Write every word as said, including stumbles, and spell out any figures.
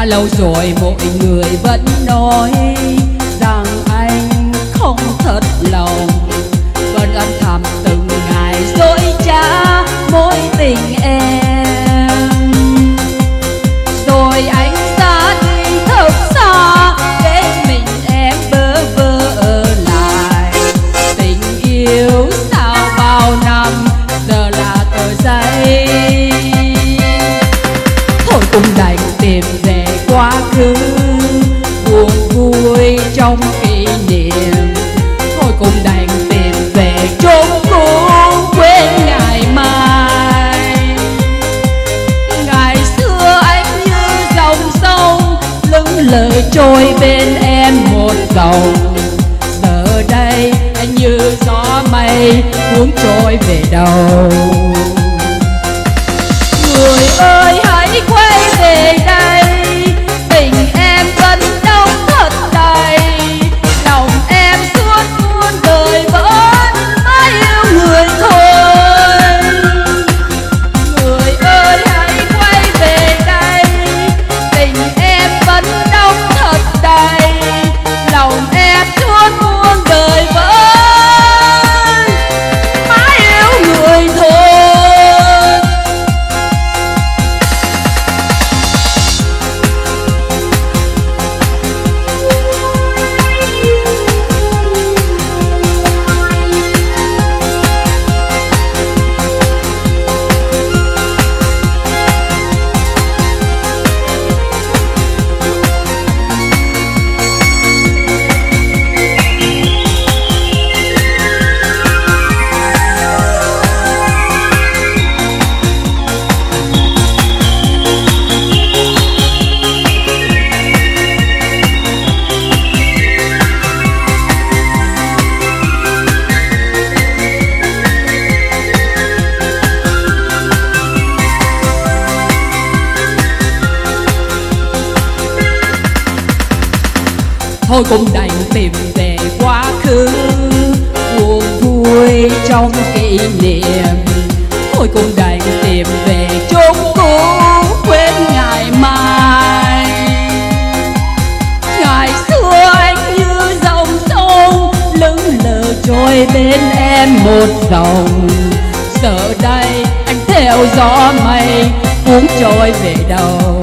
lâu rồi mọi người vẫn nói rằng anh không thật lòng, vẫn âm thầm từng ngày dối trá mối tình em. Rồi anh ra đi thật xa để mình em bơ vơ ở lại. Tình yêu sao bao năm giờ là tờ giấy. Thôi cũng đành tìm về quá khứ buồn vui trong kỷ niệm. Thôi cũng đành tìm về chốn cũ quên ngày mai. Ngày xưa anh như dòng sông lững lờ trôi bên em một dòng. Giờ đây anh như gió mây cuốn trôi về đâu. Người ơi hãy quay về đây, tình em vẫn đông thật đầy. Lòng em suốt muôn đời vẫn mãi yêu người thôi. Người ơi hãy quay về đây, tình em vẫn đông thật đầy. Lòng em suốt muôn đời vẫn mãi yêu người thôi. Thôi cũng đành tìm về quá khứ buồn vui trong kỷ niệm. Thôi cũng đành tìm về chốn cũ quên ngày mai. Ngày xưa anh như dòng sông lững lờ trôi bên em một dòng. Giờ đây anh theo gió mây cuốn trôi về đâu.